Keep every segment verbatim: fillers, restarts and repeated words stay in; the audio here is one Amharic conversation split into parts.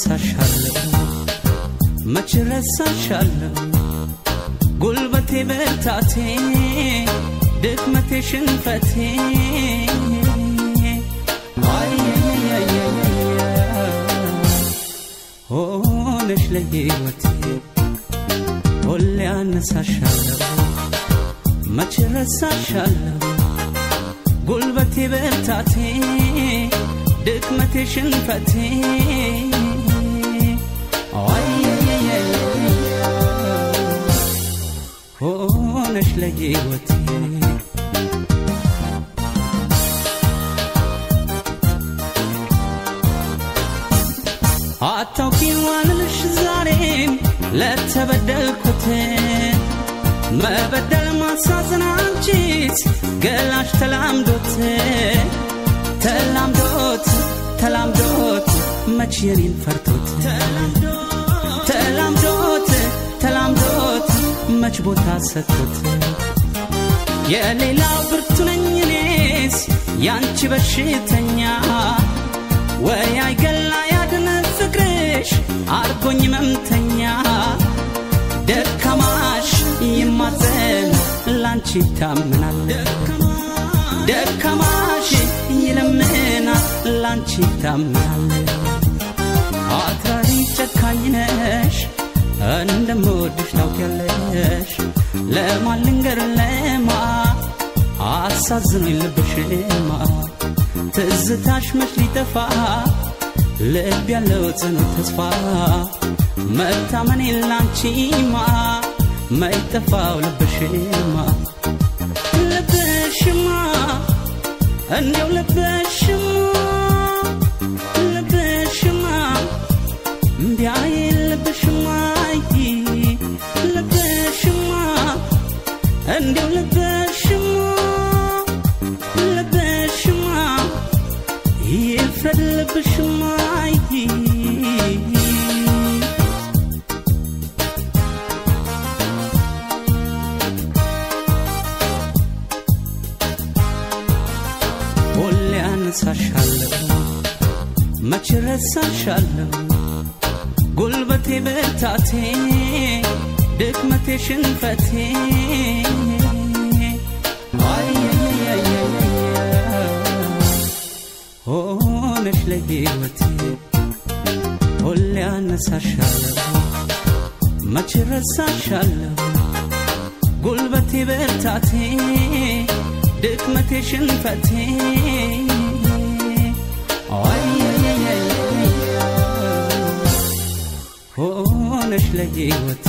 ያነሳሻለሁ መች ረሳሻለሁ ጉልበቴ በርታቴ ድክመቴ ሽንፈቴ ሆነሽ ለሕይወቴ ሁሌ ያነሳሻለሁ መች ረሳሻለሁ ጉልበቴ በርታቴ ድክመቴ ሽንፈቴ ሆነሽ ለሕይወቴ አታውቂም ዋልልሽ ዛሬም ለተበደልኩት መበደል ማሳዘን አንቺስ ገላሽ ተላምዶት ተላምዶት ተላምዶት መች የኔን ፈርቶት ተላምዶት ተላምዶት መች ቦታ ሰጥቶት የሌላው ብርቱ ነኝ እኔስ ያንቺ በሽተኛ ወይ አይገላ ያድን ፍቅርሽ አርጎኝ መምተኛ ደካማሽ ይማዘን ላንቺ ታምናል ደካማሽ ይለምና ላንቺ ታምናል አትራሪ ጨካኝ ነሽ እንደምወድሽ ታውቂያለሽ ለማን ልንገር ለማ አሳዝኖኝ ልብሽማ ትዝታሽ መች ሊጠፋ ልብ ያለው ጽኑ ተስፋ መታመኔ ላንቺማ ማይጠፋው ልብሽማ ልብሽማ እንደው ልብሽማ ልብሽማ እንዲያይ ልብሽማ ልብሽማ እንደው ልብሽማ ልብሽማ ይፍረድ ልብሽማ ሁሌ ያነሳሻለሁ መች ረሳሻለሁ ጉልበቴ በርታቴ ድክመቴ ሽንፈቴ ሆነሽ ለሕይወቴ ሁሌ ያነሳሻለሁ መች ረሳሻለሁ ጉልበቴ በርታቴ ድክመቴ ሽንፈቴ ሆነሽ ለሕይወቴ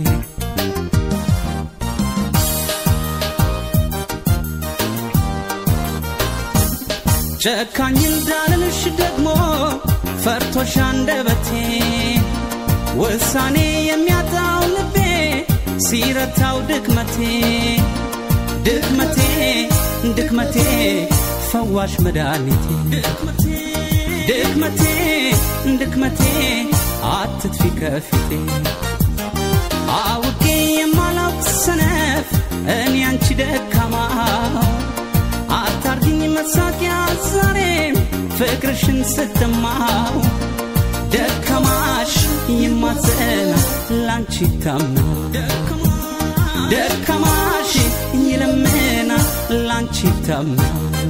ጨካኝ እንዳልልሽ ደግሞ ፈርቶሽ አንደበቴ ውሳኔ የሚያጣው ልቤ ሲረታው ድክመቴ ድክመቴ ድክመቴ ፈዋሽ መድኃኒቴ ድክመቴ ድክመቴ አትጥፊ ከፊቴ አውቄ የማላውቅ ሰነፍ እኔ አንቺ ደካማ አታርጊኝ መሳቂያ ዛሬም ፍቅርሽን ስትማው ደካማሽ ይማዘና ላንቺ ታምና ደካማሽ ይለምና ላንቺ ታምና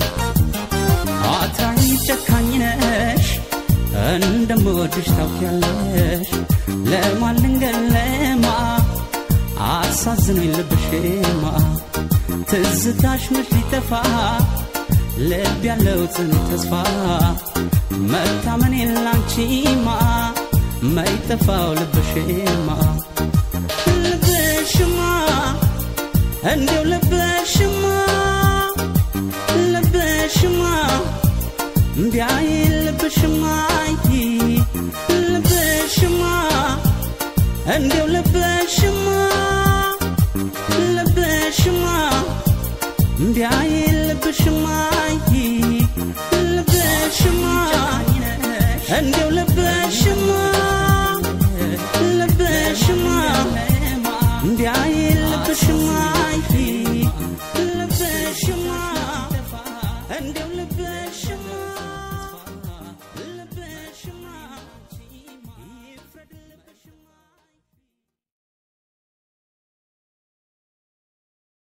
አትራይ ጨካኝ ነሽ እንደምወድሽ ታውቂያለሽ ለማን ልንገር ለማ አሳዝኖኝ ልብሽማ ትዝታሽ መች ሊጠፋ ልብ ያለው ጽኑ ተስፋ መታመኔ ላንቺማ ማይጠፋው ልብሽማ ልብሽማ እንደው ልብሽማ ልብሽማ እንዲያይ ልብሽማ ልብሽማ እንደው ልብሽማ ልብሽማ እንዲያይ ልብሽማ ልብሽማ እንደው ልብሽማ ልብሽማ እንዲያይ